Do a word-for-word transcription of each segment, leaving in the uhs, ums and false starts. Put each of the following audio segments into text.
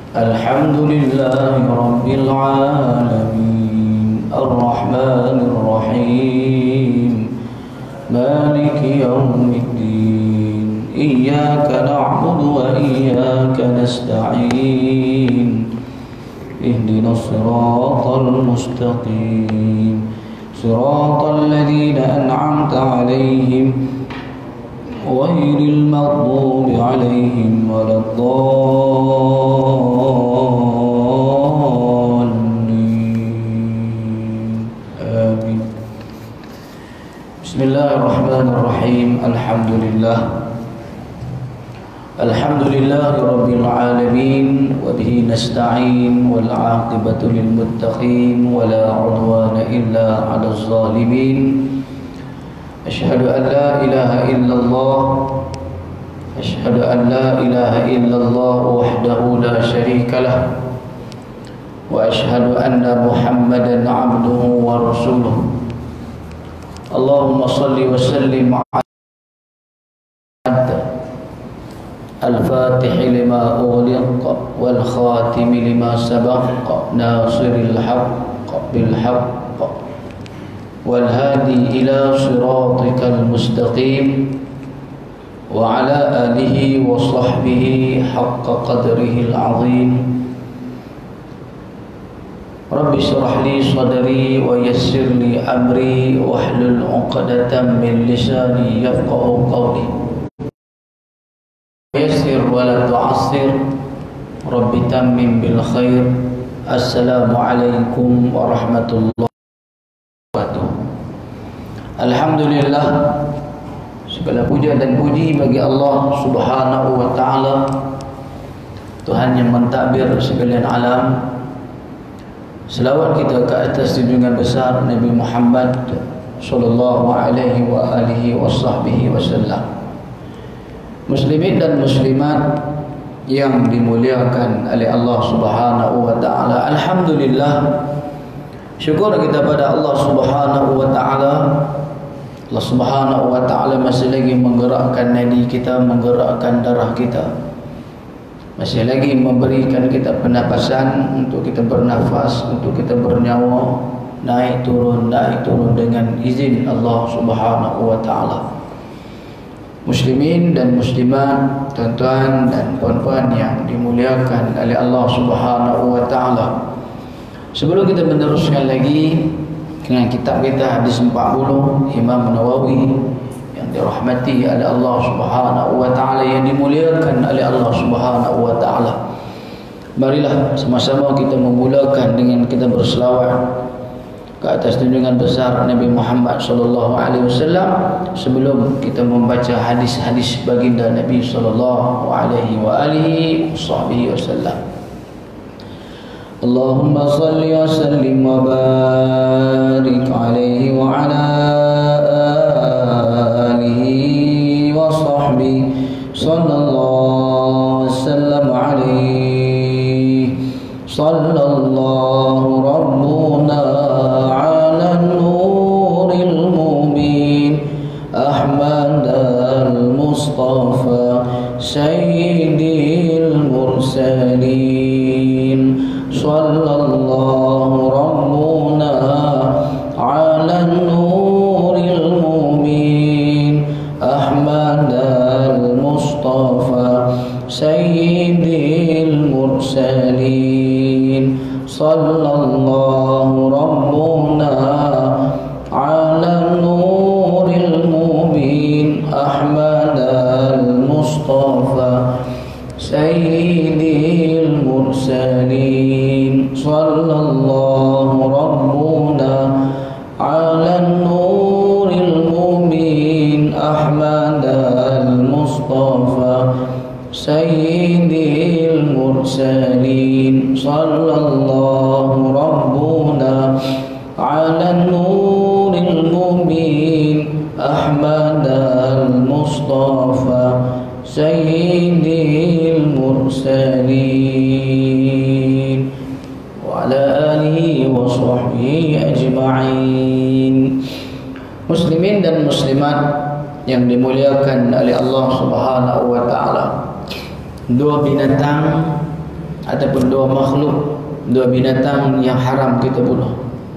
Alhamdulillahi Rabbil Alamin Ar-Rahmanir Rahim Maliki Yawmiddin Iyyaka na'budu wa iyyaka nasta'in Ihdinas siratal mustaqim Siratal ladzina an'amta 'alaihim ghairil maghdubi 'alaihim waladdallin. Amin. Bismillahirrahmanirrahim. Alhamdulillah. Alhamdulillahi rabbil alamin wa bihi nasta'in wal 'aqibatu lil muttaqin wa la 'udwana illa 'alal zalimin. Asyhadu an la ilaha illallah Asyhadu an la ilaha illallah wahdahu la syarika lah wa asyhadu anna Muhammadan 'abduhu wa rasuluh. Allahumma salli wa sallim 'ala al-fatih lima ughliq wal khatim lima sabaq nasiril haqq bil haqq wal hadi ila siratikal mustaqim wa ala alihi wa sahbihi haqqa qadrihi al-'azim. Rabbi shrah li sadri wa yassir li amri wahlul 'uqdatam min lisani yafqahu qawli. Yassir wa la tu'assir, Rabbi tammim bil khair. Assalamu alaikum warahmatullahi wabarakatuh. Alhamdulillah, segala puja dan puji bagi Allah Subhanahu wa taala, Tuhan yang mentadbir sekalian alam. Selawat kita ke atas junjungan besar Nabi Muhammad sallallahu alaihi wa alihi wasahbihi wasallam. Muslimin dan muslimat yang dimuliakan oleh Allah Subhanahu wa taala, alhamdulillah, syukur kita pada Allah Subhanahu wa taala. Allah Subhanahu wa taala masih lagi menggerakkan nadi kita, menggerakkan darah kita, masih lagi memberikan kita pernafasan untuk kita bernafas, untuk kita bernyawa, naik turun naik turun dengan izin Allah Subhanahu wa taala. Muslimin dan muslimat, tuan-tuan dan puan-puan yang dimuliakan oleh Allah Subhanahu wa taala, sebelum kita meneruskan lagi dengan kitab kita hadis empat puluh Imam Nawawi yang dirahmati oleh Allah Subhanahu wa taala, yang dimuliakan oleh Allah Subhanahu wa taala, marilah sama-sama kita memulakan dengan kita berselawat ke atas junjungan besar Nabi Muhammad sallallahu alaihi wasallam sebelum kita membaca hadis-hadis baginda Nabi sallallahu alaihi wa alihi wasallam. Allahumma salli wa sallim wa barik alaihi wa ala alihi wa sahbihi sallallahu wasallam alaihi. Sallallahu rabbuna ala nuril mubin Ahmad al-Mustafa sayyidil mursalin. Sallallahu rabbuna ala nuril mubin Ahmad al-Mustafa sayyidil mursalin. Sallallahu rabbuna ala nuril mubin Ahmad al-Mustafa sayyidil mursalin. Sallallahu rabbuna ala nuril mubin Ahmad al-Mustafa sayyidil mursalin. Sallallahu rabbuna ala nuril mubin Ahmad al-Mustafa sayyidil mursalin wa ala alihi wa sahbihi ajma'in. Muslimin dan muslimat yang dimuliakan oleh Allah Subhanahu wa taala, dua binatang ataupun dua makhluk, dua binatang yang haram kita bunuh.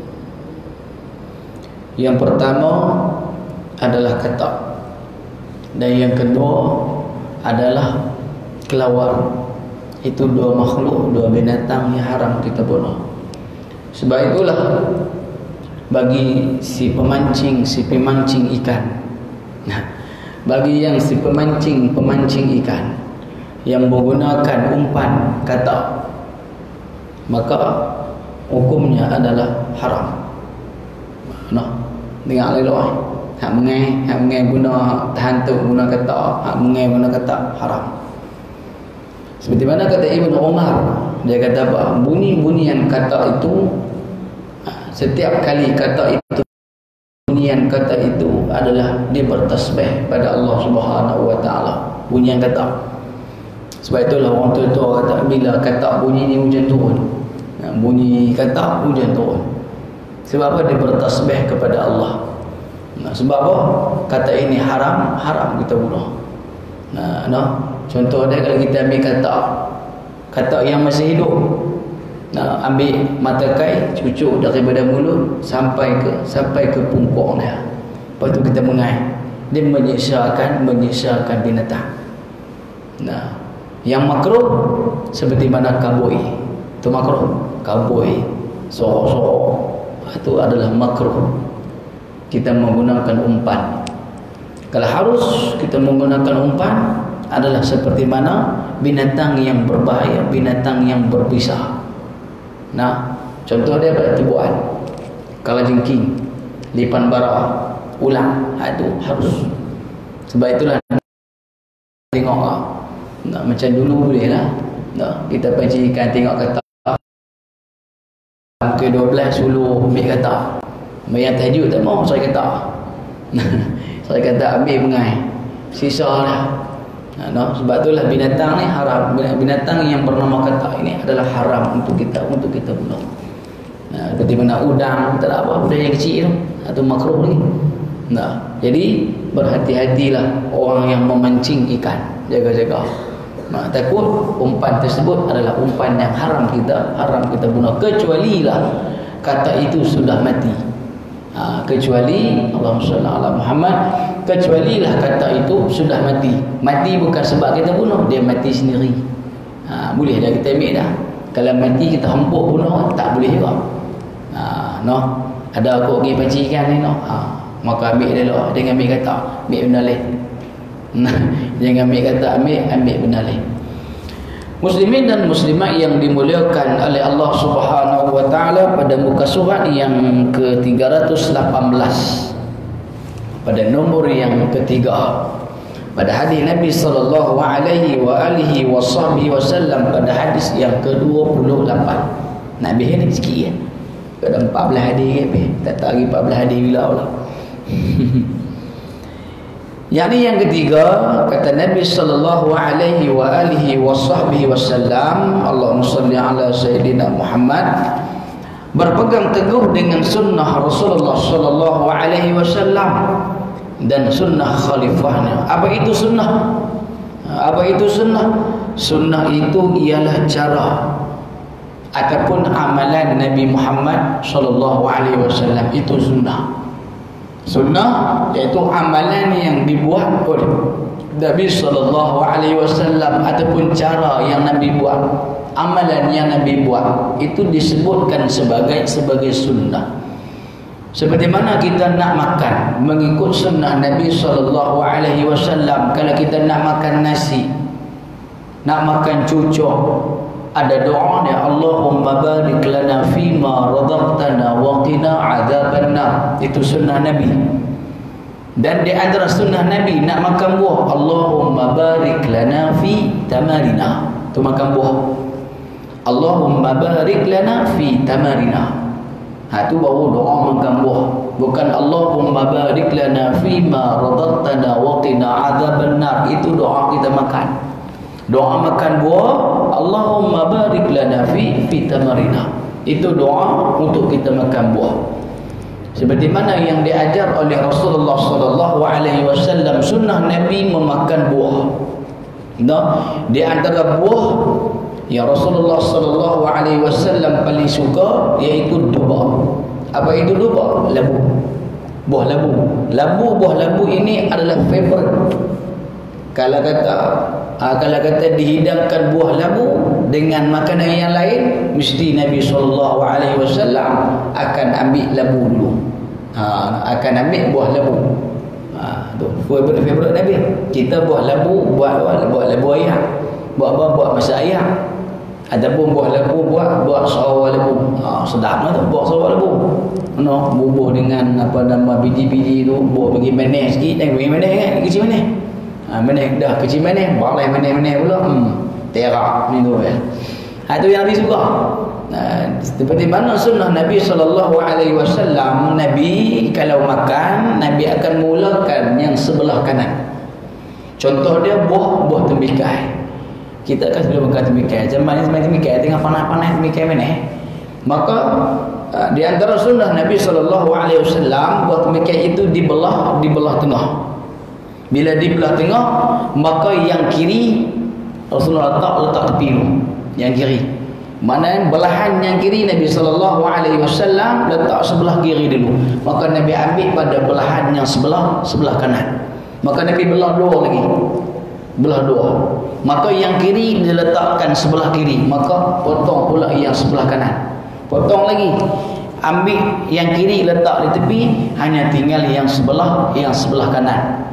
Yang pertama adalah katak, dan yang kedua adalah kelawar. Itu dua makhluk, dua binatang yang haram kita bunuh. Sebab itulah bagi si pemancing, si pemancing ikan, nah, bagi yang si pemancing pemancing ikan yang menggunakan umpan katak, maka hukumnya adalah haram. Nah, dengar elok eh. Hak mengai, hak mengai guna hantu, guna katak, hak mengai guna katak haram. Seperti mana kata Ibnu Umar, dia kata apa? Bunyi-bunyian katak itu, setiap kali kata itu, bunyian kata itu adalah dia bertasbih pada Allah Subhanahu wa taala. Bunyian kata. Sebab itulah orang tua-tua kata bila kata bunyi ni hujan turun. Nah, bunyi kata hujan turun. Sebab apa? Dia bertasbih kepada Allah. Nah, sebab apa? Kata ini haram, haram kita bunuh. Nah, no. Contoh dia kalau kita ambil kata, kata yang masih hidup. Nah, ambil mata kai, cucuk daripada mulut sampai ke sampai ke pungkong dia. Lepas tu kita mengai. Dia menyiksakan menyiksakan binatang. Nah, yang makruh seperti mana kabui. Itu makruh. Kabui, sorok-sorok, itu adalah makruh. Kita menggunakan umpan. Kalau harus kita menggunakan umpan adalah seperti mana binatang yang berbahaya, binatang yang berbisa. Nah, contoh dia pada tubuhan, kalajengking, lipan bara, ulang, itu harus. Sebab itulah tengoklah. Nah, macam dulu boleh lah. Nah, kita pancing ikan tengok kata ke dua belas suluh ambil kata. Yang tajuk tak mau saya kata. Saya kata ambil mengai. Sisa lah. Nah, no? Sebab itulah binatang ni haram. Binatang yang bernama kata ini adalah haram untuk kita untuk kita bunuh. Nah, seperti mana udang, tak ada apa, udang yang kecil atau makruh ni. Nah, jadi berhati-hatilah orang yang memancing ikan. Jaga-jaga. Nah, takut umpan tersebut adalah umpan yang haram kita, haram kita bunuh, kecuali lah kata itu sudah mati. Ha, kecuali Allahumma shalli ala Muhammad, kecuali lah kata itu sudah mati. Mati bukan sebab kita bunuh, dia mati sendiri. Ha, boleh dah kita ambil dah. Kalau mati kita hempuk bunuh, tak boleh juga. Ha, no. Ada aku pergi pancing ikan ni, no. Ha, maka ambil dia lah, jangan ambil kata, ambil benda lain. Jangan ambil kata, ambil ambil benda lain. Muslimin dan muslimat yang dimuliakan oleh Allah Subhanahu wa taala, pada muka surat yang ke tiga ratus lapan belas pada nombor yang ketiga, pada hadis Nabi sallallahu alaihi wa alihi wasallam, pada hadis yang ke dua puluh lapan. Nabi ni sikit ya. Ada empat belas hadis ke, tak tahu lagi empat belas hadis bila pula. Yang ini yang ketiga, kata Nabi sallallahu alaihi wa alihi wasallam, Allahumma shalli ala sayyidina Muhammad, berpegang teguh dengan sunnah Rasulullah sallallahu alaihi wasallam dan sunnah khalifahnya. Apa itu sunnah? Apa itu sunnah? Sunnah itu ialah cara ataupun amalan Nabi Muhammad sallallahu alaihi wasallam, itu sunnah. Sunnah iaitu amalan yang dibuat oleh Nabi sallallahu alaihi wasallam ataupun cara yang Nabi buat, amalan yang Nabi buat, itu disebutkan sebagai sebagai sunnah. Seperti mana kita nak makan mengikut sunnah Nabi sallallahu alaihi wasallam. Kalau kita nak makan nasi, nak makan cucuk, ada doa dia, Allahumma barik lana fima razaqtana wa qina adzabannar. Itu sunnah Nabi. Dan di antara sunnah Nabi nak makan buah, Allahumma barik lana fi tamarina. Itu makan buah. Allahumma barik lana fi tamarina. Ha, tu baru doa makan buah. Bukan Allahumma barik lana fima razaqtana wa qina adzabannar. Itu doa kita makan. Doa makan buah, Allahumma barik lana fi fi tamarina. Itu doa untuk kita makan buah. Seperti mana yang diajar oleh Rasulullah sallallahu alaihi wasallam, sunnah Nabi memakan buah. Nah, di antara buah yang Rasulullah sallallahu alaihi wasallam paling suka, iaitu duba. Apa itu duba? Labu. Buah labu. Labu, buah labu ini adalah favorite. Kalau kata ha, kalau kata dihidangkan buah labu dengan makanan yang lain, mesti Nabi sallallahu alaihi wasallam akan ambil labu dulu. Ha, akan ambil buah labu. Ha, tu favorite favorite Nabi. Kita buah labu, buat buat, buat labu ayam. Buat apa? Buat masak ayam. Ataupun buah labu, buat buat sarawak labu. Ha, sedap lah tu buat sarawak labu. No, bubuh dengan apa nama biji-biji tu, buat bagi manis sikit, jangan bagi manis kan, kecil manis. Ha, manis dah kecil manis, balai manis-manis pula. Hmm, terak ni tu ya. Ha, tu yang Nabi suka. Ha, seperti mana sunnah Nabi sallallahu alaihi wasallam, Nabi kalau makan, Nabi akan mulakan yang sebelah kanan. Contoh dia buah buah tembikai. Kita kan sebelum makan tembikai, zaman ni semakin tembikai tengah panas-panas tembikai mana eh? Maka uh, di antara sunnah Nabi sallallahu alaihi wasallam, buah tembikai itu dibelah dibelah tengah. Bila dibelah tengah, maka yang kiri Rasulullah letak letak tepi tu, yang kiri. Mana belahan yang kiri Nabi sallallahu alaihi wasallam letak sebelah kiri dulu. Maka Nabi ambil pada belahan yang sebelah sebelah kanan. Maka Nabi belah dua lagi. Belah dua. Maka yang kiri diletakkan sebelah kiri, maka potong pula yang sebelah kanan. Potong lagi, ambil yang kiri letak di tepi, hanya tinggal yang sebelah yang sebelah kanan.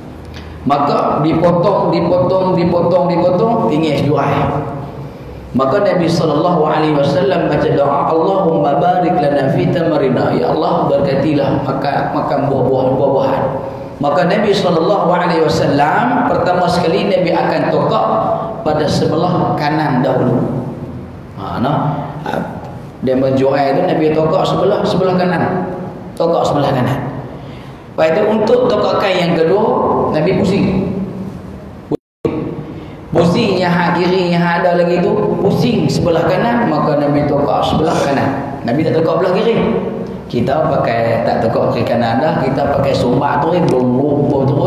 Maka dipotong, dipotong, dipotong, dipotong, tinggal dua. Maka Nabi sallallahu alaihi wasallam baca doa, Allahumma barik lana fi tamarina, ya Allah berkatilah makan makan buah-buah buah-buahan. Maka Nabi sallallahu alaihi wasallam pertama sekali Nabi akan tokak pada sebelah kanan dahulu. Ha, nah. Dia menjual itu Nabi tokak sebelah sebelah kanan. Tokak sebelah kanan. Lepas itu untuk tokakan yang kedua, Nabi pusing. Pusing yang hak kiri yang ada lagi tu, pusing sebelah kanan, maka Nabi tokak sebelah kanan. Nabi tak tokak belah kiri. Kita pakai tak tokak kiri kanan dah, kita pakai sumbat tu, belum lupa tu.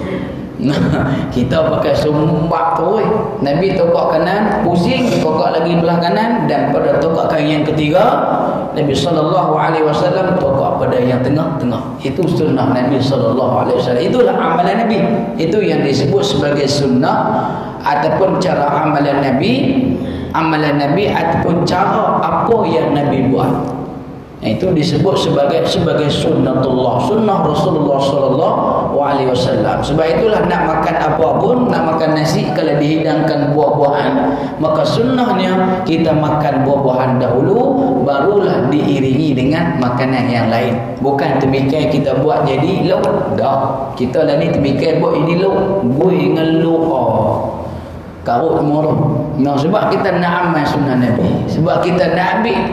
Kita pakai sumbat tu. Nabi tokak kanan, pusing, tokak lagi belah kanan, dan pada tokakan yang ketiga, Nabi sallallahu alaihi wasallam tokak pada yang tengah-tengah. Itu sunnah Nabi sallallahu alaihi wasallam. Itulah amalan Nabi. Itu yang disebut sebagai sunnah ataupun cara amalan Nabi, amalan Nabi ataupun cara apa yang Nabi buat. Itu disebut sebagai sebagai sunnatullah, sunnah Rasulullah sallallahu alaihi wasallam. Sebab itulah nak makan apa pun, nak makan nasi kalau dihidangkan buah-buahan, maka sunnahnya kita makan buah-buahan dahulu, barulah diiringi dengan makanan yang lain. Bukan tembikai kita buat jadi lauk. Dah, kita lah ni tembikai buat ini lauk, bui ngeluh. Oh. Karut murah. Nah, sebab kita nak amal sunnah Nabi, sebab kita nak ambil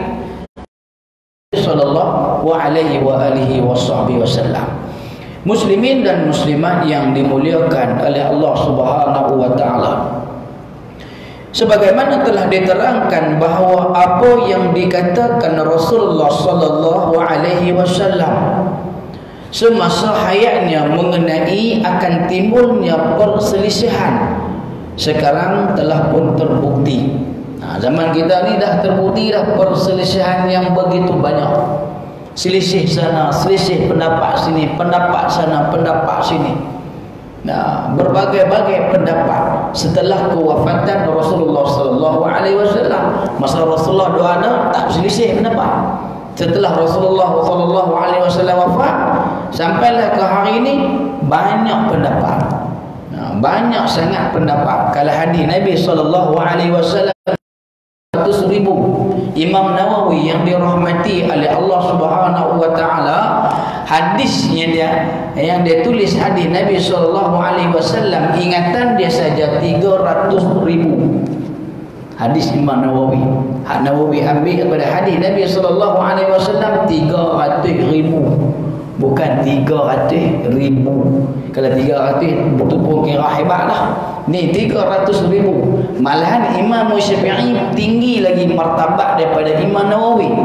sallallahu alaihi wa alihi wasahbihi wasallam. Muslimin dan muslimat yang dimuliakan oleh Allah Subhanahu wa taala, sebagaimana telah diterangkan bahawa apa yang dikatakan Rasulullah sallallahu alaihi wasallam semasa hayatnya mengenai akan timbulnya perselisihan, sekarang telah pun terbukti. Nah, zaman kita ni dah terbukti dah perselisihan yang begitu banyak. Selisih sana, selisih pendapat sini, pendapat sana, pendapat sini. Nah, berbagai-bagai pendapat setelah kewafatan Rasulullah sallallahu alaihi wasallam. Masa Rasulullah doa ada tak selisih pendapat. Setelah Rasulullah sallallahu alaihi wasallam wafat, sampailah ke hari ini banyak pendapat. Nah, banyak sangat pendapat. Kalau hadis Nabi sallallahu alaihi wasallam seratus ribu. Imam Nawawi yang dirahmati oleh Allah Subhanahu wa taala, hadisnya dia yang dia tulis hadis Nabi sallallahu alaihi wasallam, ingatan dia saja tiga ratus ribu. Hadis Imam Nawawi. Hak Nawawi ambil daripada hadis Nabi sallallahu alaihi wasallam tiga ratus ribu. Bukan tiga ratus ribu. Kalau tiga ratus betul pun kira hebat lah. Ni tiga ratus ribu. Malahan Imam Syafi'i tinggi lagi martabat daripada Imam Nawawi.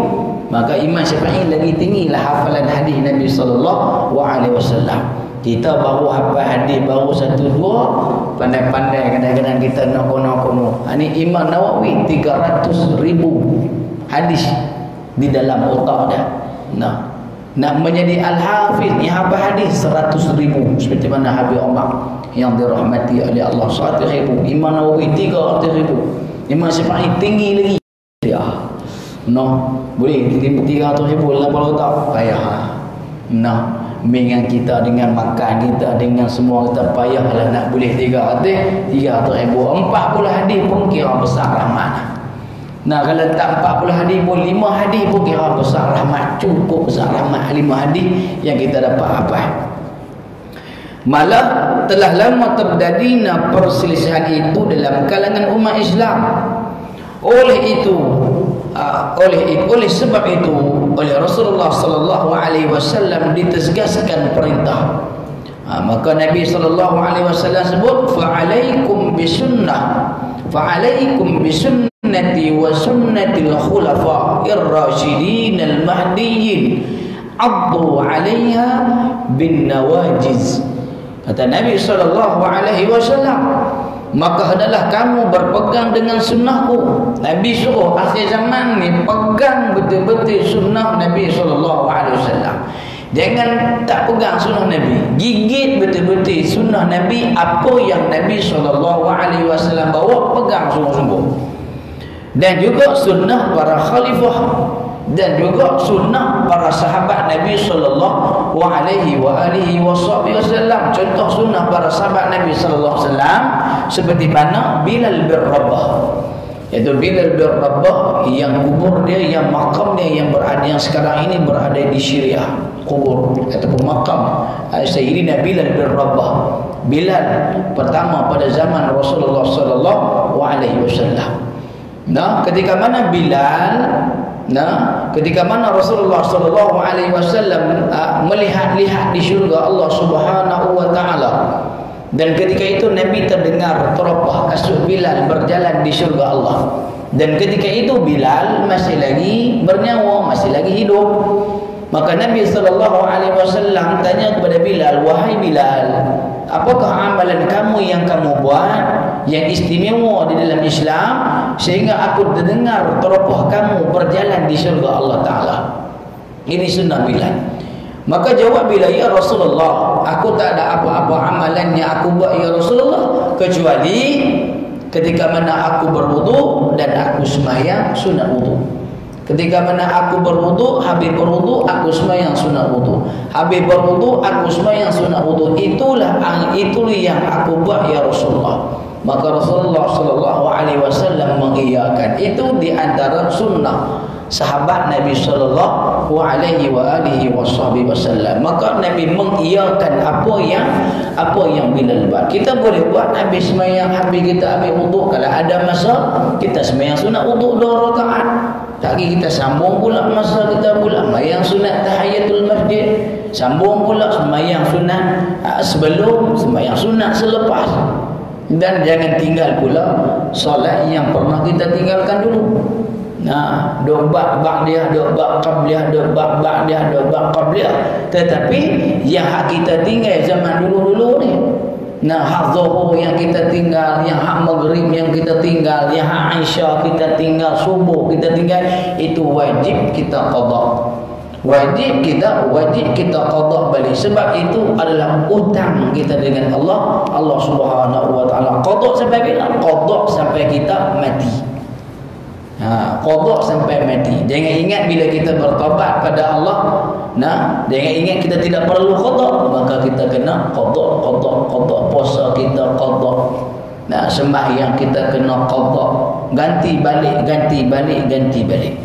maka iman Syafi'i lagi tinggilah hafalan hadis Nabi sallallahu alaihi wasallam. Kita baru hafal hadis baru satu dua, pandai-pandai kadang-kadang kita nak kono-kono. Ini Imam Nawawi tiga ratus ribu hadis di dalam otak dia. Nah, nak menjadi al-hafiz yang hafal hadis seratus ribu seperti mana Habib Umar yang dirahmati oleh Allah, seratus ribu. Imam Nawawi tiga ratus ribu. Imam Syafi'i tinggi lagi. Ya. Noh, boleh tiga ratus ribu dalam kepala otak. Payah. Nah, dengan kita, dengan makan kita, dengan semua kita payahlah nak boleh tiga ratus ribu. Empat puluh hadis pun kira besar rahmat. Nah, kalau tak empat puluh hadis pun lima hadis pun kira besar rahmat. Cukup besar rahmat lima hadis yang kita dapat apa. Malah telah lama terjadinya perselisihan itu dalam kalangan umat Islam. Oleh itu Uh, oleh oleh sebab itu oleh Rasulullah sallallahu alaihi wasallam ditegaskan perintah. Uh, maka Nabi sallallahu alaihi wasallam sebut fa'alaikum bisunnah fa'alaikum bisunnati wa sunnatil khulafa'ir rasyidin al mahdiyyin addu 'alaiha bin nawajiz. Kata Nabi sallallahu alaihi wasallam, maka hendaklah kamu berpegang dengan sunnahku. Nabi suruh akhir zaman ni pegang betul-betul sunnah Nabi sallallahu alaihi wasallam. Jangan tak pegang sunnah Nabi, gigit betul-betul sunnah Nabi. Apa yang Nabi sallallahu alaihi wasallam bawa, pegang sungguh-sungguh. Dan juga sunnah para khalifah, dan juga sunnah para sahabat Nabi sallallahu alaihi wa alihi wasallam. Contoh sunnah para sahabat Nabi sallallahu alaihi wasallam seperti mana Bilal bin Rabah. Iaitu Bilal bin Rabah yang kubur dia, yang makam dia yang berada yang sekarang ini berada di Syria, kubur ataupun makam Sayyidina Bilal bin Rabah. Bilal pertama pada zaman Rasulullah sallallahu alaihi wasallam. Nah, ketika mana Bilal Nah, ketika mana Rasulullah sallallahu alaihi wasallam melihat-lihat di syurga Allah Subhanahu wa taala, dan ketika itu Nabi terdengar teropah kasut Bilal berjalan di syurga Allah, dan ketika itu Bilal masih lagi bernyawa, masih lagi hidup. Maka Nabi sallallahu alaihi wasallam tanya kepada Bilal, wahai Bilal, apakah amalan kamu yang kamu buat yang istimewa di dalam Islam sehingga aku dengar teropah kamu berjalan di syurga Allah Ta'ala? Ini sunnah Bilal. Maka jawab Bilal, ya Rasulullah, aku tak ada apa-apa amalan yang aku buat ya Rasulullah, kecuali ketika mana aku berwudu dan aku sembahyang sunat wudu. Ketika mana aku berwudu, habis berwudu aku sembahyang sunat wudu. Habis berwudu aku sembahyang sunat wudu. Itulah itulah yang aku buat ya Rasulullah. Maka Rasulullah sallallahu alaihi wasallam mengiyakan itu di antara sunnah sahabat Nabi sallallahu alaihi wa alihi wasallam. Maka Nabi mengiyakan apa yang apa yang Bilal buat. Kita boleh buat habis sembahyang, habis kita ambil wudu, kalau ada masa kita sembahyang sunat wudu dua rakaat. Lagi kita sambung pula masa kita pula sembahyang sunat tahiyatul masjid, sambung pula sembahyang sunat sebelum, sembahyang sunat selepas. Dan jangan tinggal pula solat yang pernah kita tinggalkan dulu. Nah, dua bab ba'diyah, dua bab qabliyah, dua bab ba'diyah, dua bab qabliyah. Tetapi yang hak kita tinggal zaman dulu-dulu ni, nah, hak zuhur yang kita tinggal, yang hak maghrib yang kita tinggal, yang hak isya kita tinggal, subuh kita tinggal, itu wajib kita qada. Wajib kita wajib kita qada balik. Sebab itu adalah hutang kita dengan Allah, Allah Subhanahu wa taala. Qada sampai bila? Qada sampai kita mati. Ha, qada sampai mati. Jangan ingat bila kita bertaubat pada Allah, nah, jangan ingat kita tidak perlu qada, maka kita kena qada, qada, qada. Puasa kita qada. Nah, sembahyang kita kena qada. Ganti balik, ganti balik, ganti balik.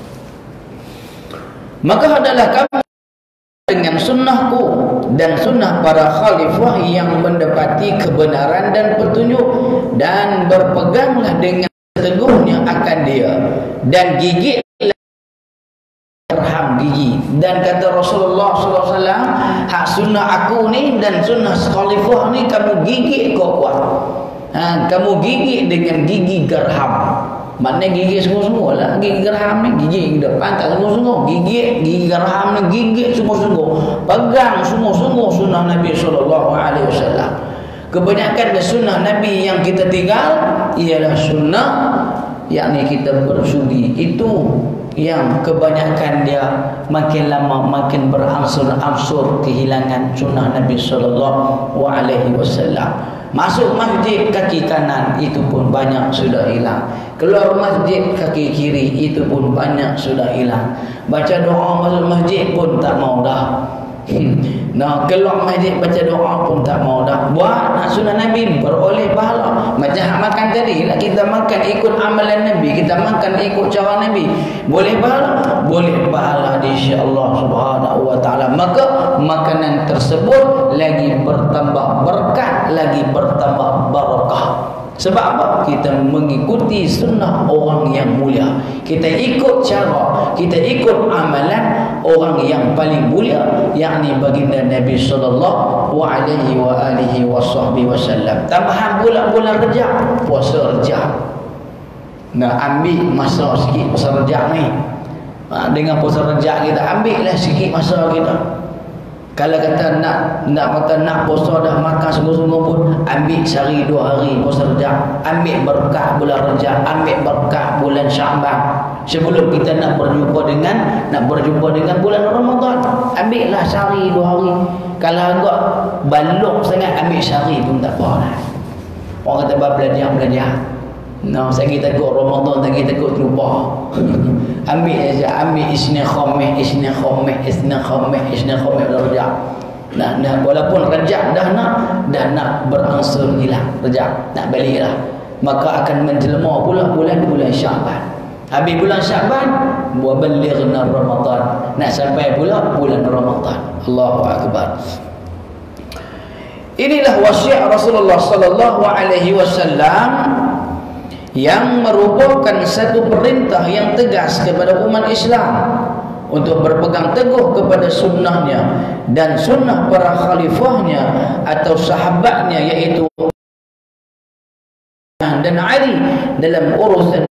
Maka adalah kamu dengan sunnahku dan sunnah para khalifah yang mendapati kebenaran dan petunjuk, dan berpeganglah dengan teguhnya akan dia, dan gigitlah terham gigi. Dan kata Rasulullah sallallahu alaihi wasallam, hak sunnah aku ni dan sunnah khalifah ni kamu gigit kuat-kuat. Ha, kamu gigit dengan gigi gerham. Maknanya gigi sungguh-sungguh lah. Gigi geraham ni, gigi depan tak sungguh-sungguh. Gigi, gigi geraham ni, gigi sungguh-sungguh. Pegang sungguh-sungguh sunnah Nabi sallallahu alaihi wasallam. Kebanyakan sunnah Nabi yang kita tinggal ialah sunnah yakni kita bersudi. Itu yang kebanyakan dia makin lama makin berangsur-angsur kehilangan sunnah Nabi sallallahu alaihi wasallam. Masuk masjid kaki kanan itu pun banyak sudah hilang. Keluar masjid kaki kiri itu pun banyak sudah hilang. Baca doa masuk masjid pun tak mau dah. Hmm. Nah, keluar masjid baca doa pun tak mau dah. Buat nak sunnah Nabi beroleh pahala. Macam makan tadi lah, kita makan ikut amalan Nabi, kita makan ikut cara Nabi. Boleh pahala? Boleh pahala insya-Allah Subhanahu wa taala. Maka makanan tersebut lagi bertambah berkat, lagi bertambah barakah. Sebab apa? Kita mengikuti sunnah orang yang mulia. Kita ikut cara, kita ikut amalan orang yang paling mulia, yakni baginda Nabi sallallahu alaihi wa alihi wasallam. Tambahan bulan-bulan Rejab, puasa Rejab. Nak ambil masa sikit puasa Rejab ni. Ha, dengan puasa Rejab kita ambillah sikit masa kita. Kalau kata nak nak kata nak puasa dah makan sungguh-sungguh pun, ambil sehari dua hari puasa Rejab, ambil berkah bulan Rejab, ambil berkah bulan Syaban. Sebelum kita nak berjumpa dengan nak berjumpa dengan bulan Ramadan, ambillah sehari dua hari. Kalau agak balok sangat, ambil sehari pun tak apa lah. Orang kata belajar-belajar. Nah, saya kita takut Ramadan, tak kita takut lupa. Ambil saja, ambil Isnin Khamis, Isnin Khamis, Isnin Khamis, Isnin Khamis Rejab. Nah, nah, walaupun Rejab dah nak dah nak berangsur hilang, Rejab nak baliklah, maka akan menjelma pula bulan bulan Syaban. Habis bulan Syaban, wa balighna Ramadan. Nak sampai pula bulan Ramadan. Allahu akbar. Inilah wasiat Rasulullah sallallahu alaihi wasallam yang merupakan satu perintah yang tegas kepada umat Islam untuk berpegang teguh kepada sunnahnya dan sunnah para khalifahnya atau sahabatnya, yaitu dan Ali dalam urusan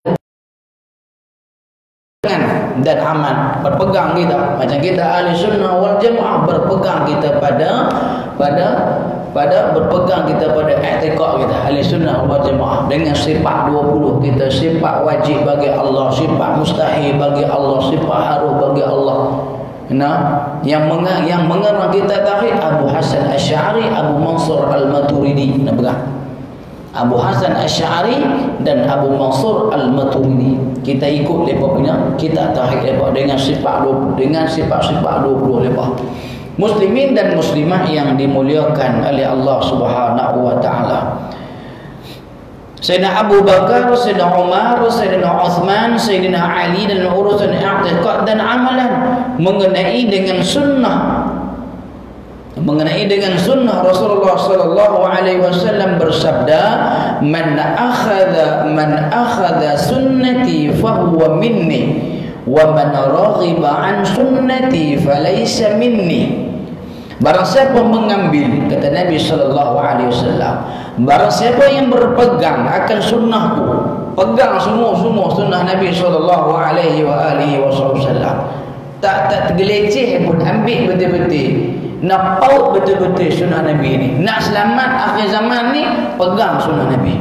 dan aman. Berpegang kita macam kita ahli sunnah wal jamaah, berpegang kita pada pada pada berpegang kita pada i'tiqad kita ahli sunnah wal jamaah dengan sifat dua puluh kita, sifat wajib bagi Allah, sifat mustahil bagi Allah, sifat harum bagi Allah. Nah, yang mengang, yang mengarang kita tauhid Abu Hasan Asy'ari, Abu Mansur Al-Maturidi. Nak pegang Abu Hasan Asy'ari dan Abu Mansur Al-Maturidi. Kita ikut mereka punya, kita tauhid mereka dengan sifat dua puluh, dengan sifat-sifat dua puluh mereka. Muslimin dan muslimah yang dimuliakan oleh Allah Subhanahu wa taala. Sayyidina Abu Bakar, Sayyidina Umar, Sayyidina Uthman, Sayyidina Ali dan urusan i'tiqad dan amalan mengenai dengan sunnah, mengenai dengan sunnah Rasulullah sallallahu alaihi wasallam bersabda, man akhadha man akhadha sunnati fahuwa minni wa man raghiba an sunnati falaysa minni. Barang siapa mengambil, kata Nabi sallallahu alaihi wasallam, barang siapa yang berpegang akan sunnahku, pegang semua-semua sunnah Nabi sallallahu alaihi wa alihi wasallam, tak tak tergeleceh pun, ambil betul-betul, nak paut betul-betul sunnah Nabi ini. Nak selamat akhir zaman ni, pegang sunnah Nabi.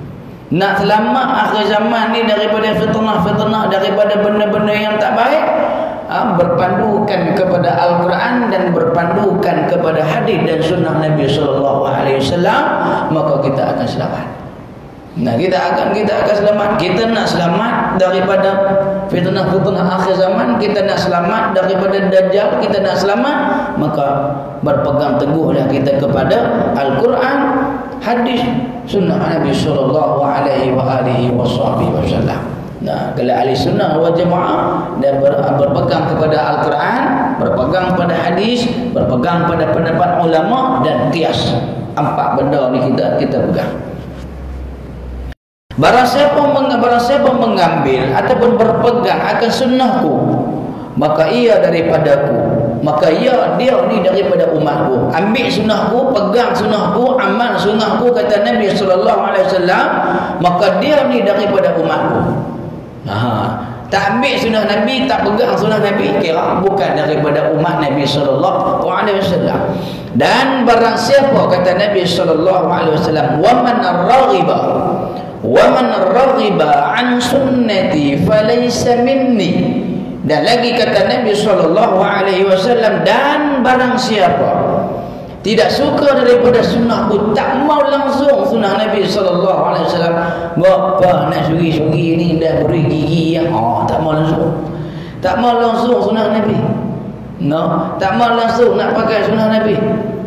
Nak selamat akhir zaman ni daripada fitnah-fitnah, daripada benda-benda yang tak baik, ha, berpandukan kepada Al-Quran dan berpandukan kepada hadis dan sunnah Nabi sallallahu alaihi wasallam, maka kita akan selamat. Nah, kita akan kita akan selamat. Kita nak selamat daripada fitnah-fitnah akhir zaman, kita nak selamat daripada dajjal, kita nak selamat, maka berpegang teguhlah kita kepada Al-Quran, hadis, sunnah Nabi sallallahu alaihi wa alihi wasallam. Nah, kalau ahli sunnah wal jamaah dan ber, berpegang kepada Al-Quran, berpegang pada hadis, berpegang pada pendapat ulama dan qiyas. Empat benda ni kita kita pegang. Barang siapa, barang siapa mengambil ataupun berpegang akan sunnahku, maka ia daripadaku maka ya dia ni daripada umatku. Ambil sunnahku, pegang sunnahku, amal sunnahku, kata Nabi sallallahu alaihi wasallam, maka dia ni daripada umatku. Ha, tak ambil sunnah Nabi, tak pegang sunnah Nabi, kira bukan daripada umat Nabi sallallahu alaihi wasallam. Dan barang siapa, kata Nabi sallallahu alaihi wasallam, wa man raghiba wa man raghiba an sunnati falaysa minni. Dan lagi kata Nabi sallallahu alaihi wasallam, dan barang siapa tidak suka daripada sunnahku, tak mau langsung sunnah Nabi sallallahu alaihi wasallam, bapa nak suri-suri ni dah beri gigi yang oh, tak mau langsung, tak mau langsung sunnah Nabi, no, tak mau langsung nak pakai sunnah Nabi,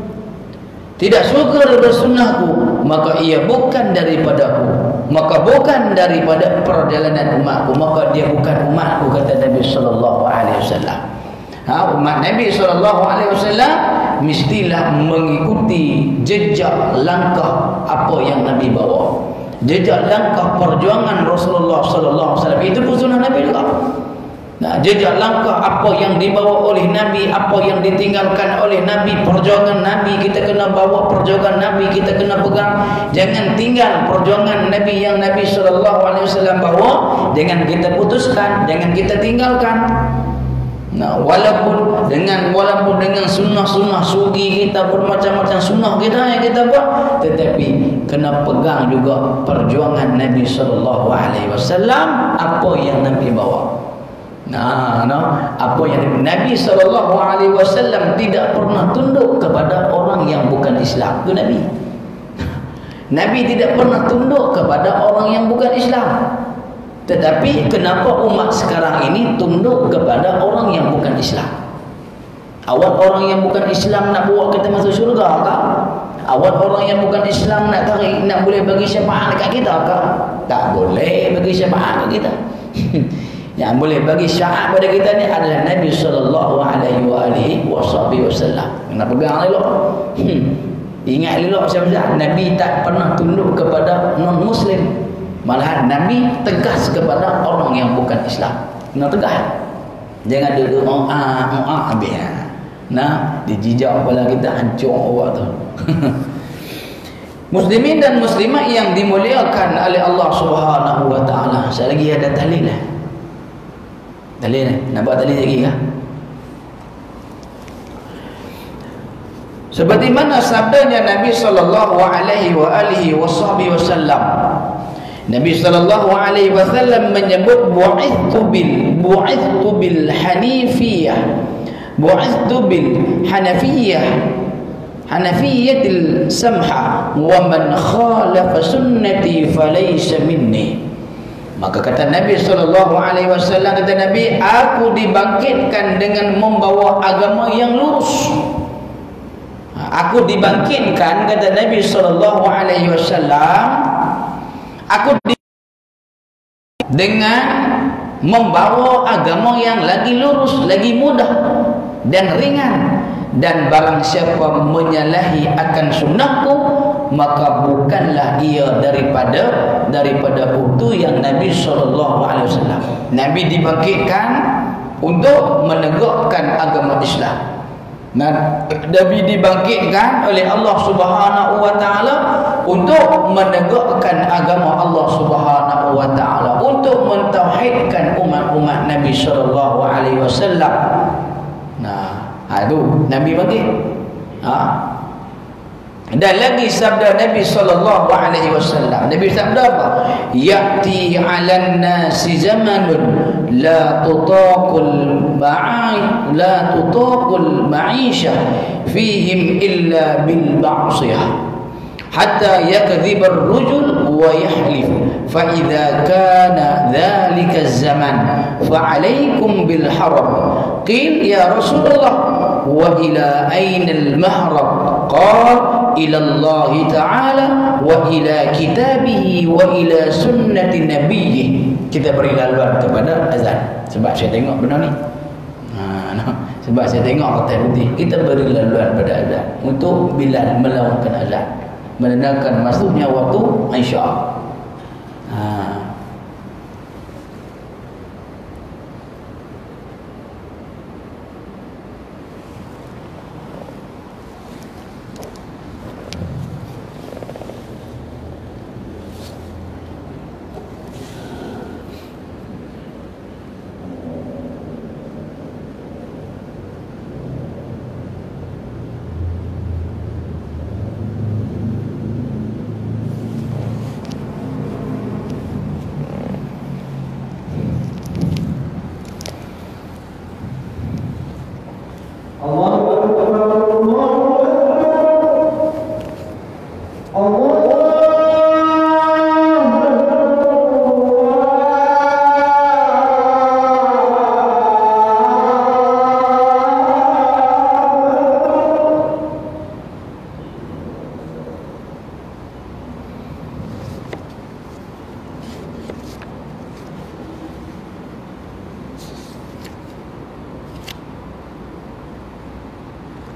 tidak suka daripada sunnahku, maka ia bukan daripadaku, maka bukan daripada perjalanan umatku, maka dia bukan umatku, kata Nabi sallallahu alaihi wasallam. Ha, umat Nabi sallallahu alaihi wasallam mestilah mengikuti jejak langkah apa yang Nabi bawa, jejak langkah perjuangan Rasulullah sallallahu alaihi wasallam. Itu pun sunnah Nabi juga. Nah, jejak langkah apa yang dibawa oleh Nabi, apa yang ditinggalkan oleh Nabi, perjuangan Nabi, kita kena bawa perjuangan Nabi, kita kena pegang. Jangan tinggal perjuangan Nabi yang Nabi sallallahu alaihi wasallam bawa, jangan kita putuskan, jangan kita tinggalkan. Nah, walaupun dengan walaupun dengan sunnah-sunnah sugi kita, bermacam-macam sunnah kita yang kita buat, tetapi kena pegang juga perjuangan Nabi sallallahu alaihi wasallam, apa yang Nabi bawa. Nah, no, apa yang Nabi sallallahu alaihi wasallam tidak pernah tunduk kepada orang yang bukan Islam. Itu Nabi. Nabi tidak pernah tunduk kepada orang yang bukan Islam. Tetapi kenapa umat sekarang ini tunduk kepada orang yang bukan Islam? Awal orang yang bukan Islam nak bawa kita masuk syurga kah? Awal orang yang bukan Islam nak tarik, nak boleh bagi syafaat dekat kita kah? Tak boleh bagi syafaat dekat kita. Yang boleh bagi syafaat pada kita ni adalah Nabi sallallahu alaihi wasallam. Kena pegang elok. Hmm. Ingat elok siapa-siapa, Nabi tak pernah tunduk kepada non muslim. Malahan Nabi tegas kepada orang yang bukan Islam. Kena tegas. Jangan duduk oh ah oh ah habis. Nah, dijijak kepala kita, hancur awak tu. Muslimin dan muslimat yang dimuliakan oleh Allah Subhanahu wa taala. Sekali lagi ada dalil lah. Dalil ni, nampak dalil lagi kah? Seperti mana sabdanya Nabi sallallahu alaihi wa alihi wasallam. Nabi sallallahu alaihi wasallam menyebut bu'ithtu bil bu'ithtu bil hanifiyah. Bu'ithtu bil hanafiyah. Hanafiyatil samha wa man khalafa sunnati falaysa minni. Maka kata Nabi sallallahu alaihi wasallam, kata Nabi, aku dibangkitkan dengan membawa agama yang lurus. Aku dibangkitkan, kata Nabi sallallahu alaihi wasallam, aku di dengan membawa agama yang lagi lurus, lagi mudah dan ringan. Dan barang siapa menyalahi akan sunnahku, maka bukanlah ia daripada daripada utuh yang Nabi sallallahu alaihi wasallam. Nabi dibangkitkan untuk menegakkan agama Islam. Nah, Nabi dibangkitkan oleh Allah Subhanahu wa taala untuk menegakkan agama Allah Subhanahu wa taala, untuk mentauhidkan umat-umat Nabi sallallahu alaihi wasallam. Nah, itu Nabi bangkit. Ha? Dan lagi sabda Nabi sallallahu alaihi wasallam. Nabi sabda apa? Ya'ti 'alan nasi zamanun la tutaqul ma'i la tutaqul ma'isha fihim illa bil ba'siyah hatta yakdhiba ar-rajul wa yahlif fa idza kana dhalika az-zaman fa 'alaykum bil harab. Qil ya Rasulullah wa ila ayna al-mahrab? Qala ila Allah Ta'ala wa ila kitabihi wa ila sunnati nabiyih. Kita beri laluan kepada azan. Sebab saya tengok benda ni. Ha, no. Sebab saya tengok kata putih. Kita beri laluan pada azan untuk bila melakukan azan, menandakan masuknya waktu Isya. Ha.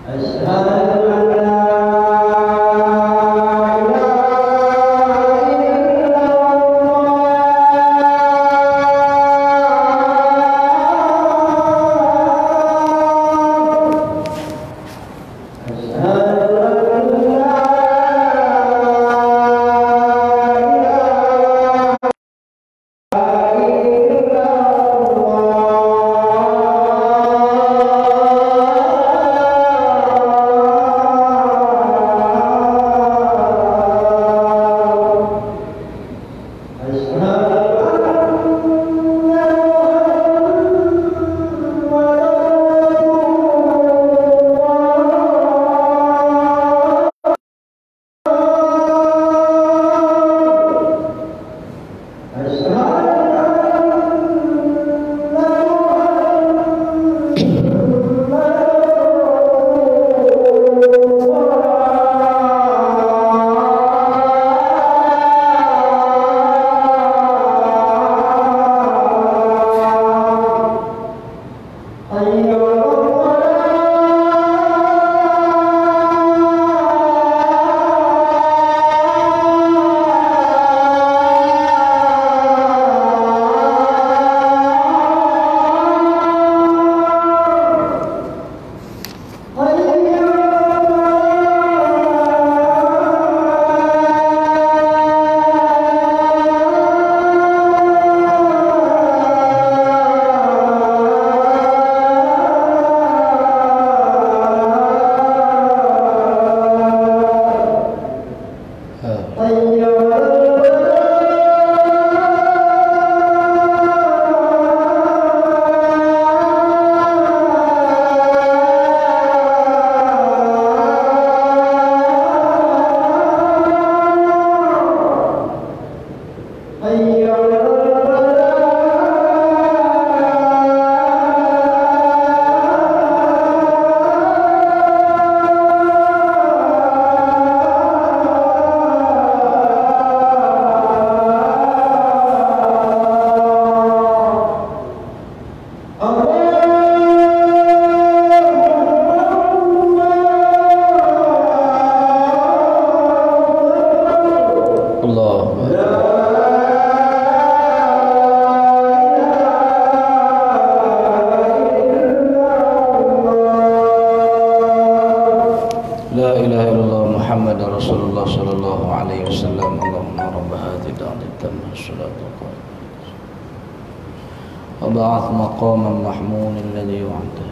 وبعث مقاما محمولا الذي وعدته.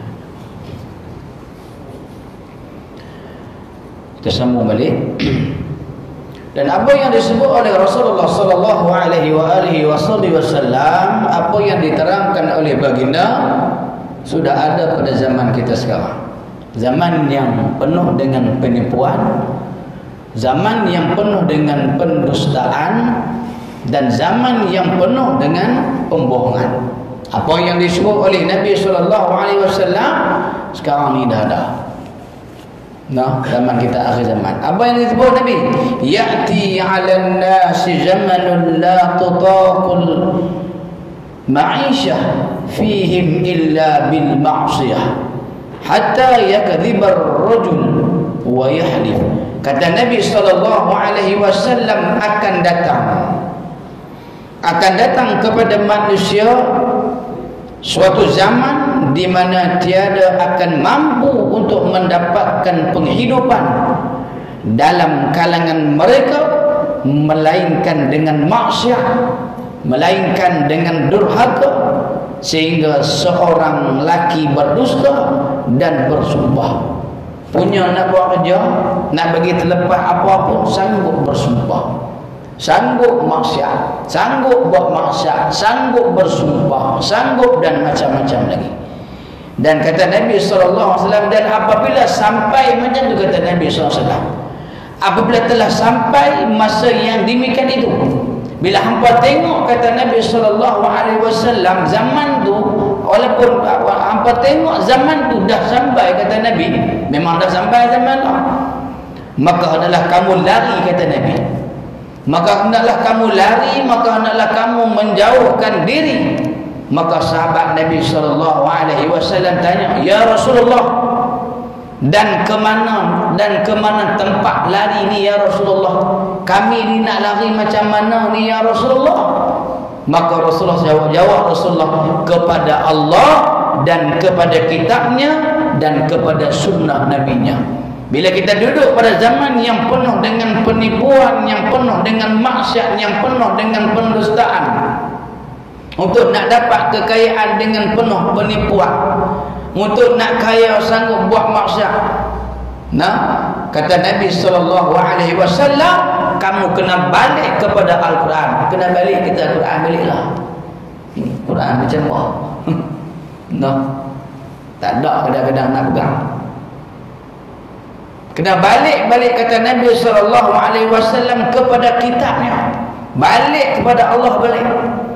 Kita sambung balik. Dan apa yang disebut oleh Rasulullah sallallahu alaihi wa alihi wasallam, apa yang diterangkan oleh baginda sudah ada pada zaman kita sekarang. Zaman yang penuh dengan penipuan, zaman yang penuh dengan pendustaan, dan zaman yang penuh dengan pembohongan. Apa yang disebut oleh Nabi sallallahu alaihi wasallam sekarang ni dah ada. Nah, zaman kita akhir zaman. Apa yang disebut Nabi? Ya'ti 'alan nasi zamanun la tutaqul ma'ishah fihim illa bil ma'siyah hatta yakdhiba ar-rajul wa yahlif. Kata Nabi sallallahu alaihi wasallam, akan datang akan datang kepada manusia suatu zaman di mana tiada akan mampu untuk mendapatkan penghidupan dalam kalangan mereka melainkan dengan maksiat, melainkan dengan durhaka, sehingga seorang lelaki berdusta dan bersumpah. Punya nak buat kerja, nak bagi terlepas apa-apa, sanggup bersumpah, sanggup maksiat, sanggup buat maksiat, sanggup bersumpah, sanggup dan macam-macam lagi. Dan kata Nabi sallallahu alaihi wasallam, dan apabila sampai macam tu, kata Nabi sallallahu alaihi wasallam, apabila telah sampai masa yang demikian itu, bila hampa tengok, kata Nabi sallallahu alaihi wasallam, zaman tu, walaupun hampa tengok zaman tu dah sampai, kata Nabi, memang dah sampai zaman tu, maka adalah kamu lari, kata Nabi. Maka hendaklah kamu lari, maka hendaklah kamu menjauhkan diri. Maka sahabat Nabi sallallahu alaihi wasallam tanya, ya Rasulullah, Dan ke mana dan ke mana tempat lari ni ya Rasulullah? Kami ni nak lari macam mana ni ya Rasulullah? Maka Rasulullah jawab, jawab Rasulullah, kepada Allah dan kepada kitabnya dan kepada sunnah nabinya. Bila kita duduk pada zaman yang penuh dengan penipuan, yang penuh dengan maksiat, yang penuh dengan pendustaan, untuk nak dapat kekayaan dengan penuh penipuan, untuk nak kaya sanggup buat maksiat. Nah, kata Nabi sallallahu alaihi wasallam, kamu kena balik kepada Al-Quran. Kena balik kita Al-Quran, baliklah. Quran macam apa? Nah, tak ada kadang-kadang nak pegang. Kena balik-balik kata Nabi sallallahu alaihi wasallam kepada kitabnya. Balik kepada Allah, balik.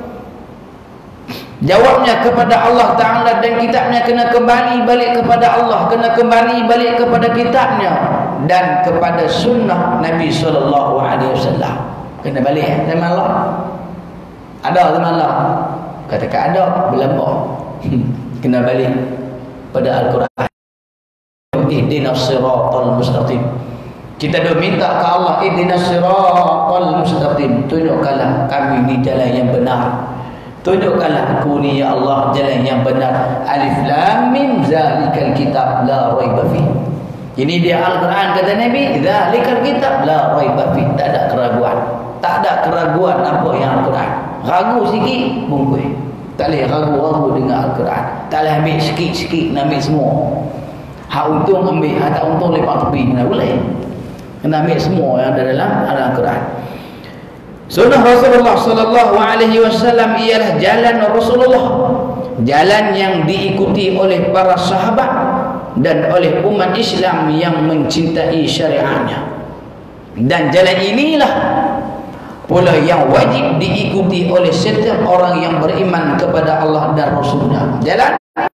Jawabnya kepada Allah Ta'ala dan kitabnya, kena kembali balik kepada Allah, kena kembali balik kepada kitabnya dan kepada sunnah Nabi sallallahu alaihi wasallam. Kena balik eh? Zaman Allah ada, zaman Allah katakan ada, berlambak. Kena balik pada Al-Quran. Ihdinas siratal mustaqim. Kita dah minta ke Allah, ihdinas siratal mustaqim, tunjukkanlah kami ni jalan yang benar. Tunjukkanlah aku ni ya Allah jalan yang benar. Alif lam mim, zalikal kitab la raiba fi. Ini dia Al-Quran, kata Nabi, zalikal kitab la raiba fi. Tak ada keraguan. Tak ada keraguan apa yang Al-Quran. Ragu sikit bungkus. Tak boleh ragu-ragu dengan Al-Quran. Tak boleh ambil sikit-sikit, nak ambil semua. Hak untung ambil, hak tak untung lepak tepi, mana boleh. Kena ambil semua yang ada dalam Al-Quran. Sunnah Rasulullah sallallahu alaihi wasallam ialah jalan Rasulullah, jalan yang diikuti oleh para sahabat dan oleh umat Islam yang mencintai syariatnya. Dan jalan inilah pula yang wajib diikuti oleh setiap orang yang beriman kepada Allah dan Rasulnya. Jalan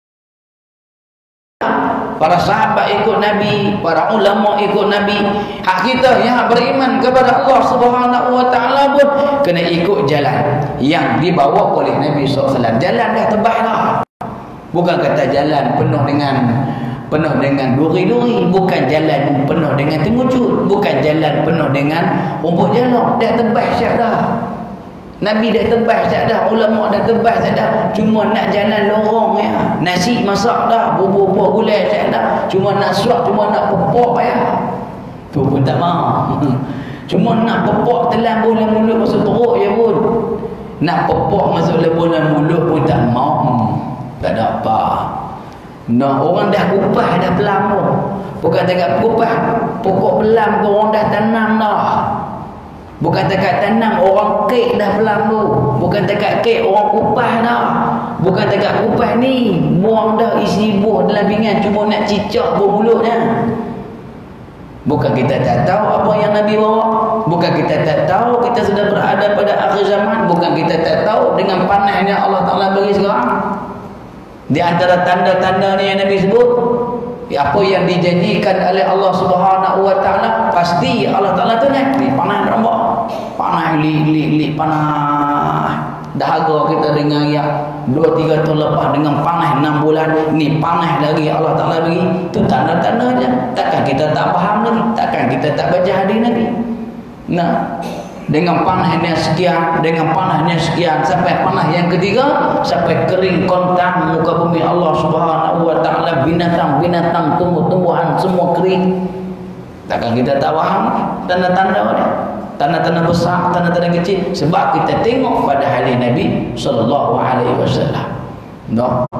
para sahabat ikut Nabi, para ulama ikut Nabi. Hak kita yang beriman kepada Allah Subhanahu wa taala pun kena ikut jalan yang dibawa oleh Nabi sallallahu alaihi wasallam. Jalan dah tebal dah. Bukan kata jalan penuh dengan penuh dengan duri-duri, bukan jalan penuh dengan temucut, bukan jalan penuh dengan rumput jalak. Dah tebal siap dah. Nabi dah tebas tak dah, ulama dah tebas tak dah. Cuma nak jalan lorong ya. Nasi masak dah, bubur-bubur gulai tak dah. Cuma nak suap, cuma nak pepok ya. Tu pun tak mau. Cuma nak pepok telan bola mulut masuk teruk ya pun. Nak pepok masuk bola mulut pun tak mau. Tak ada apa. Nah, orang dah kupas dah pelam pun. Bukan dekat kupas, pokok pelam tu orang dah tanam dah. Bukan dekat tanam, orang kek dah pelam tu. Bukan dekat kek, orang kupas dah. Bukan dekat kupas ni, buang dah isi buah dalam pinggan, cuma nak cicak buah mulutnya. Bukan kita tak tahu apa yang Nabi bawa. Bukan kita tak tahu kita sudah berada pada akhir zaman. Bukan kita tak tahu dengan panasnya Allah Ta'ala bagi sekarang. Di antara tanda-tanda ni yang Nabi sebut, apa yang dijanjikan oleh Allah Subhanahu wa taala, pasti Allah Taala tu ni panas nampak. Panas li li li panas. Dahaga kita dengan yang dua tiga tahun lepas dengan panas enam bulan ni panas lagi Allah Taala bagi. Tu tanda-tanda je. Takkan kita tak faham lagi, takkan kita tak baca hadis Nabi. Nah, dengan panasnya sekian, dengan panasnya sekian, sampai panas yang ketiga, sampai kering kontan muka bumi Allah Subhanahu wa taala, binatang-binatang, tumbuh-tumbuhan semua kering. Takkan kita tak faham tanda-tanda ni? Tanda-tanda besar, tanda-tanda kecil, sebab kita tengok pada hadis Nabi sallallahu alaihi wasallam. No.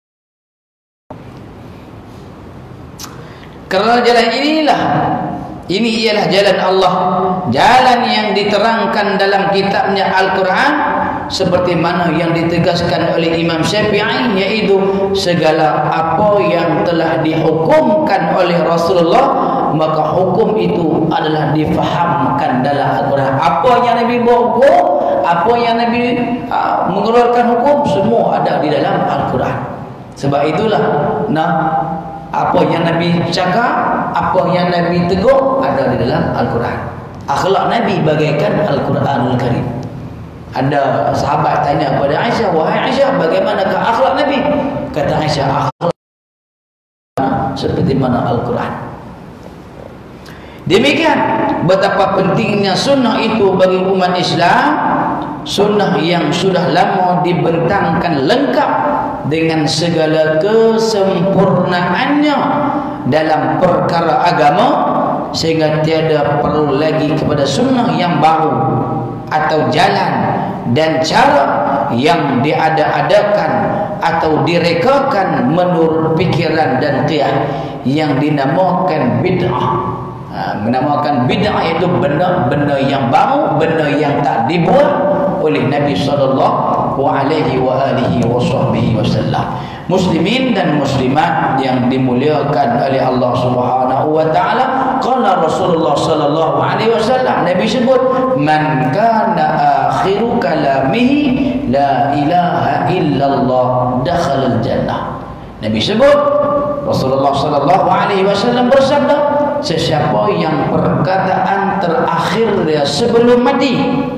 Kerana jalan inilah, ini ialah jalan Allah, jalan yang diterangkan dalam kitabnya Al-Quran, seperti mana yang ditegaskan oleh Imam Syafi'i, iaitu segala apa yang telah dihukumkan oleh Rasulullah, maka hukum itu adalah difahamkan dalam Al-Quran. Apa yang Nabi bawa hukum, apa yang Nabi uh, mengeluarkan hukum, semua ada di dalam Al-Quran. Sebab itulah, nah, apa yang Nabi cakap, apa yang Nabi tegur, ada di dalam Al-Quran. Akhlak Nabi bagaikan Al-Quranul Karim. Ada sahabat tanya kepada Aisyah, wahai Aisyah, bagaimanakah akhlak Nabi? Kata Aisyah, akhlak seperti mana Al-Quran. Demikian betapa pentingnya sunnah itu bagi umat Islam. Sunnah yang sudah lama dibentangkan lengkap dengan segala kesempurnaannya dalam perkara agama, sehingga tiada perlu lagi kepada sunnah yang baru atau jalan dan cara yang diada-adakan atau direkakan menurut pikiran dan qiyas yang dinamakan bid'ah. Ha, menamakan bid'ah itu benda-benda yang baru, benda yang tak dibuat oleh Nabi sallallahu alaihi wa alihi wasallam. Muslimin dan muslimat yang dimuliakan oleh Allah Subhanahu wa taala, qala Rasulullah sallallahu alaihi wasallam, Nabi sebut, man kana akhiru kalamihi la ilaha illallah dakhala al-jannah. Nabi sebut, Rasulullah sallallahu alaihi wasallam bersabda, sesiapa yang perkataan terakhir dia sebelum mati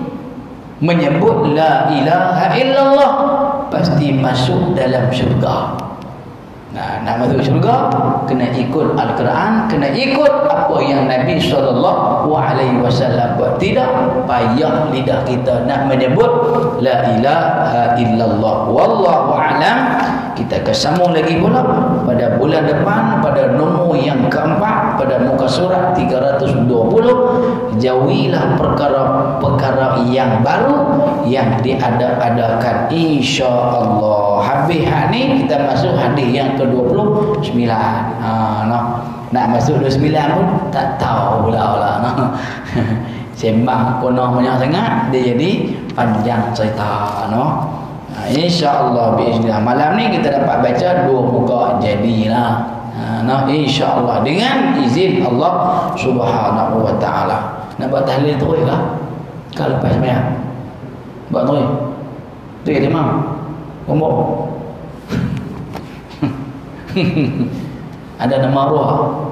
menyebut la ilaha illallah pasti masuk dalam syurga. Nah, nak masuk syurga kena ikut Al-Quran, kena ikut apa yang Nabi sallallahu alaihi wasallam buat. Tidak payah lidah kita nak menyebut la ilaha illallah. Wallahu a'lam. Kita akan sambung lagi pula pada bulan depan pada nombor yang keempat pada muka surat tiga ratus dua puluh. Jauhilah perkara-perkara yang baru yang diada-adakan, insya-Allah. Habis ni kita masuk hadis yang ke dua puluh sembilan. Ha, noh. Nak masuk dua puluh sembilan pun tak tahu pula-pula, noh. Sembang kono banyak sangat dia jadi panjang cerita, noh. Ha, InsyaAllah biiznillah malam ni kita dapat baca dua muka jadilah. Ha, nah, InsyaAllah dengan izin Allah Subhanahu wa ta'ala. Nak buat tahlil terus kah? Kalau lepas semayang buat terus tu ya imam umur ada nama roh